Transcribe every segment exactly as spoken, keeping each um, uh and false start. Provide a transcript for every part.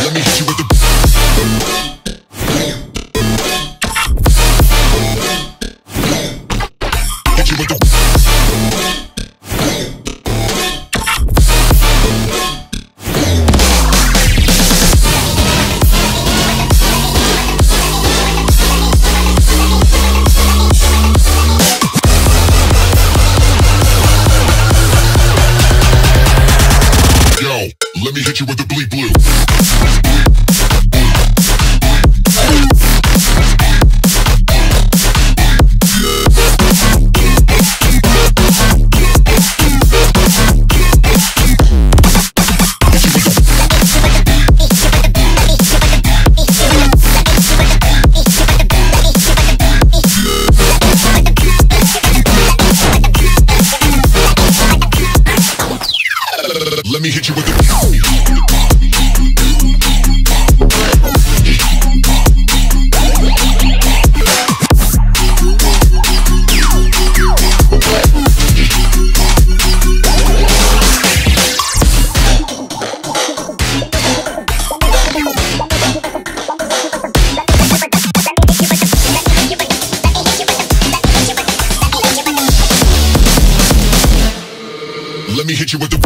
Let me hit you with the hit you with the Yo, let me hit you with the BLEEP BLOOP. Let me hit you with the Let me hit you with the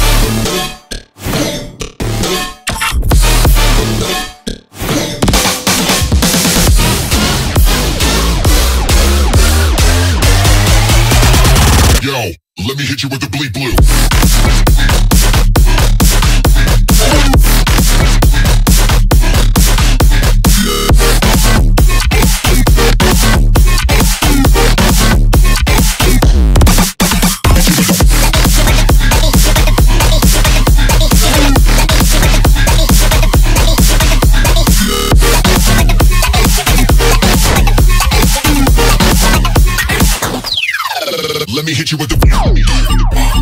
Yo, let me hit you with the BLEEP BLOOP. Let me hit you with the